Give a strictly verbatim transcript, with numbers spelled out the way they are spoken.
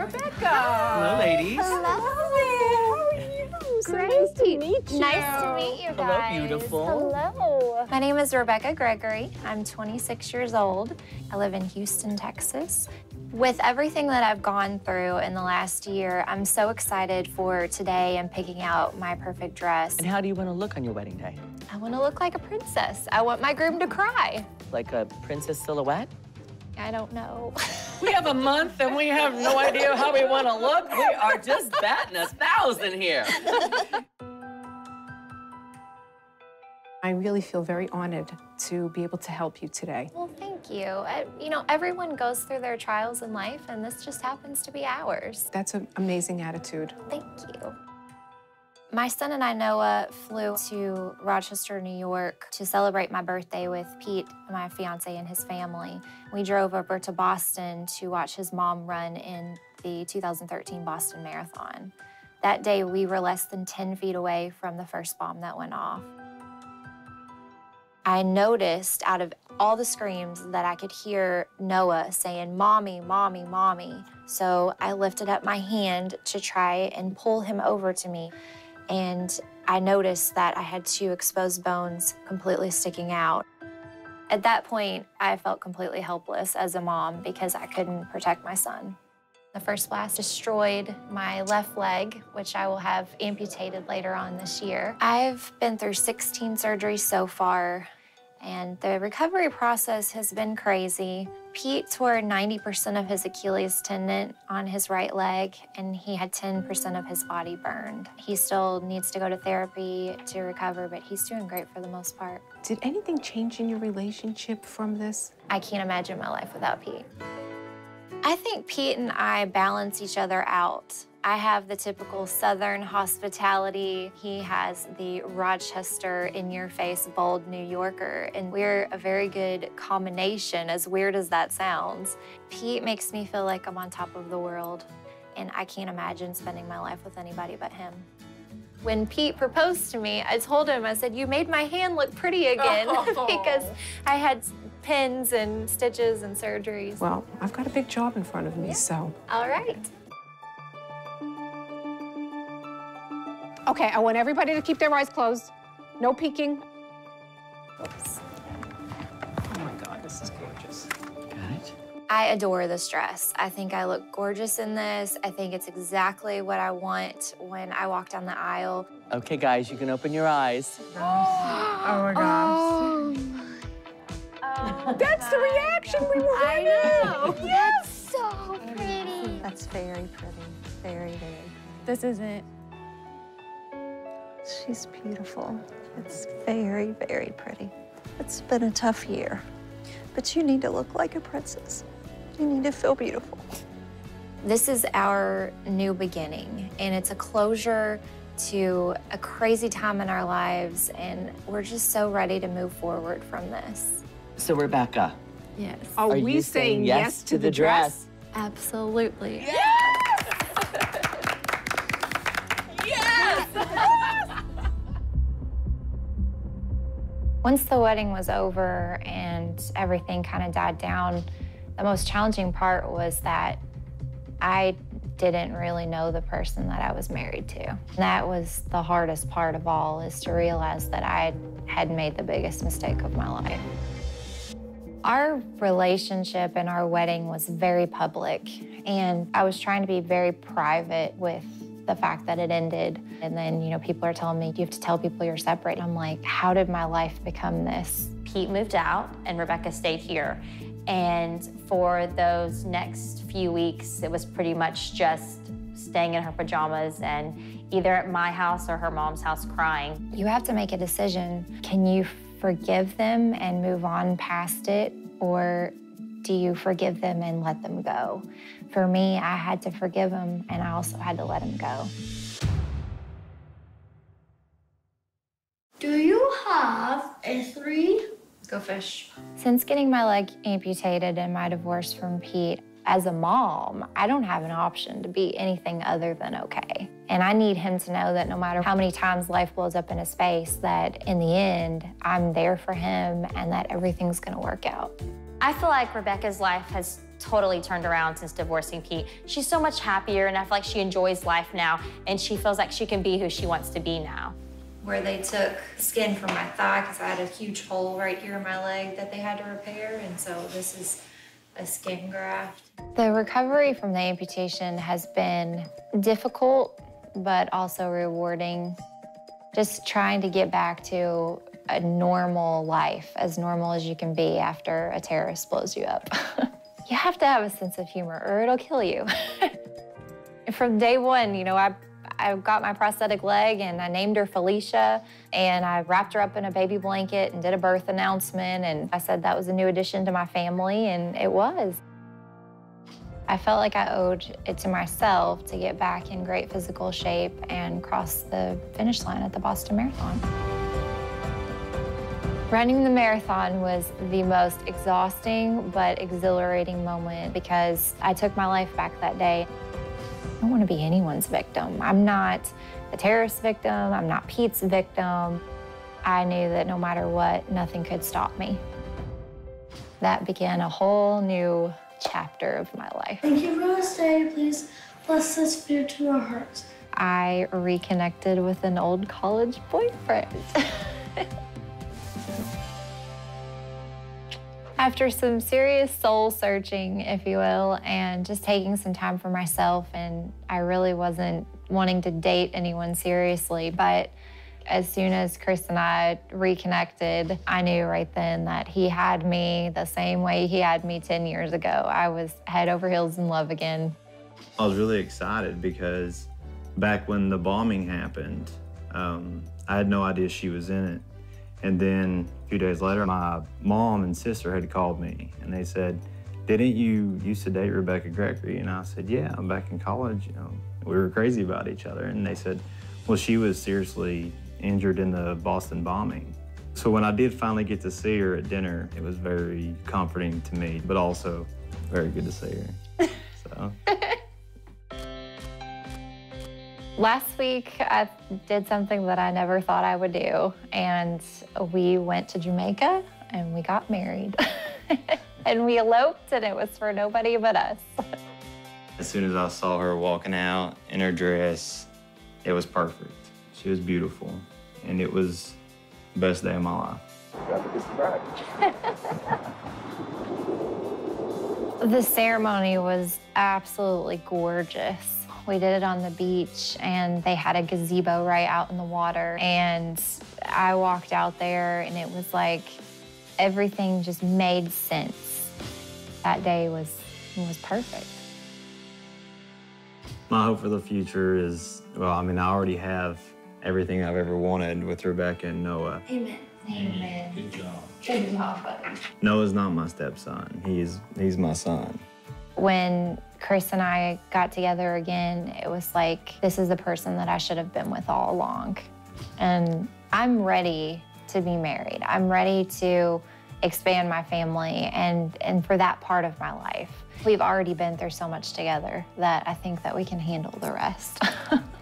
Rebekah. Hello, ladies. Hello. How are you? So Great. nice to meet you. Nice to meet you guys. Hello, beautiful. Hello. My name is Rebekah Gregory. I'm twenty-six years old. I live in Houston, Texas. With everything that I've gone through in the last year, I'm so excited for today and picking out my perfect dress. And how do you want to look on your wedding day? I want to look like a princess. I want my groom to cry. Like a princess silhouette? I don't know. We have a month and we have no idea how we want to look. We are just batting a thousand here. I really feel very honored to be able to help you today. Well, thank you. I, you know, everyone goes through their trials in life, and this just happens to be ours. That's an amazing attitude. Thank you. My son and I, Noah, flew to Rochester, New York to celebrate my birthday with Pete, my fiance, and his family. We drove over to Boston to watch his mom run in the two thousand thirteen Boston Marathon. That day, we were less than ten feet away from the first bomb that went off. I noticed out of all the screams that I could hear Noah saying, "Mommy, Mommy, Mommy." So I lifted up my hand to try and pull him over to me. And I noticed that I had two exposed bones completely sticking out. At that point, I felt completely helpless as a mom because I couldn't protect my son. The first blast destroyed my left leg, which I will have amputated later on this year. I've been through sixteen surgeries so far, and the recovery process has been crazy. Pete tore ninety percent of his Achilles tendon on his right leg, and he had ten percent of his body burned. He still needs to go to therapy to recover, but he's doing great for the most part. Did anything change in your relationship from this? I can't imagine my life without Pete. I think Pete and I balance each other out. I have the typical Southern hospitality. He has the Rochester, in-your-face, bold New Yorker, and we're a very good combination, as weird as that sounds. Pete makes me feel like I'm on top of the world, and I can't imagine spending my life with anybody but him. When Pete proposed to me, I told him, I said, "You made my hand look pretty again," oh. because I had pins and stitches and surgeries. Well, I've got a big job in front of me, yeah. so. All right. Okay, I want everybody to keep their eyes closed. No peeking. Oops. Oh my God, this is gorgeous. Got it. I adore this dress. I think I look gorgeous in this. I think it's exactly what I want when I walk down the aisle. Okay, guys, you can open your eyes. Oh, oh my gosh. Oh. Oh, that's the reaction we wanted. I know. Yes. So pretty. That's very pretty. Very, very. This isn't. She's beautiful. It's very, very pretty. It's been a tough year, but you need to look like a princess. You need to feel beautiful. This is our new beginning, and it's a closure to a crazy time in our lives, and we're just so ready to move forward from this. So, Rebekah. Yes. Are, Are we you saying yes, yes to, to the dress? dress? Absolutely. Yes! Yes! Once the wedding was over and everything kind of died down, the most challenging part was that I didn't really know the person that I was married to. That was the hardest part of all, is to realize that I had made the biggest mistake of my life. Our relationship and our wedding was very public, and I was trying to be very private with the fact that it ended. And then, you know, people are telling me, you have to tell people you're separate. I'm like, how did my life become this? Pete moved out and Rebekah stayed here. And for those next few weeks, it was pretty much just staying in her pajamas and either at my house or her mom's house crying. You have to make a decision. Can you forgive them and move on past it, or do you forgive them and let them go? For me, I had to forgive him, and I also had to let him go. Do you have a three? Go fish. Since getting my leg amputated and my divorce from Pete, as a mom, I don't have an option to be anything other than okay. And I need him to know that no matter how many times life blows up in his face, that in the end, I'm there for him and that everything's gonna work out. I feel like Rebekah's life has totally turned around since divorcing Pete. She's so much happier, and I feel like she enjoys life now, and she feels like she can be who she wants to be now. Where they took skin from my thigh, because I had a huge hole right here in my leg that they had to repair, and so this is a skin graft. The recovery from the amputation has been difficult, but also rewarding. Just trying to get back to a normal life, as normal as you can be after a terrorist blows you up. You have to have a sense of humor or it'll kill you. From day one, you know, I, I got my prosthetic leg and I named her Felicia, and I wrapped her up in a baby blanket and did a birth announcement, and I said that was a new addition to my family, and it was. I felt like I owed it to myself to get back in great physical shape and cross the finish line at the Boston Marathon. Running the marathon was the most exhausting but exhilarating moment because I took my life back that day. I don't want to be anyone's victim. I'm not the terrorist victim. I'm not Pete's victim. I knew that no matter what, nothing could stop me. That began a whole new chapter of my life. Thank you for this day. Please bless this food to our hearts. I reconnected with an old college boyfriend. After some serious soul searching, if you will, and just taking some time for myself, and I really wasn't wanting to date anyone seriously, but as soon as Chris and I reconnected, I knew right then that he had me the same way he had me ten years ago. I was head over heels in love again. I was really excited because back when the bombing happened, um, I had no idea she was in it. And then a few days later, my mom and sister had called me and they said, "Didn't you used to date Rebekah Gregory?" And I said, "Yeah, I'm back in college, you know, we were crazy about each other." And they said, "Well, she was seriously injured in the Boston bombing." So when I did finally get to see her at dinner, it was very comforting to me, but also very good to see her, so. Last week, I did something that I never thought I would do, and we went to Jamaica and we got married. And we eloped, and it was for nobody but us. As soon as I saw her walking out in her dress, it was perfect. She was beautiful, and it was the best day of my life. The ceremony was absolutely gorgeous. We did it on the beach, and they had a gazebo right out in the water. And I walked out there, and it was like everything just made sense. That day was, was perfect. My hope for the future is, well, I mean, I already have everything I've ever wanted with Rebekah and Noah. Amen. Amen. Good job. Good job, buddy. Noah's not my stepson. He's, he's my son. When Chris and I got together again, it was like, this is the person that I should have been with all along. And I'm ready to be married. I'm ready to expand my family and, and for that part of my life. We've already been through so much together that I think that we can handle the rest.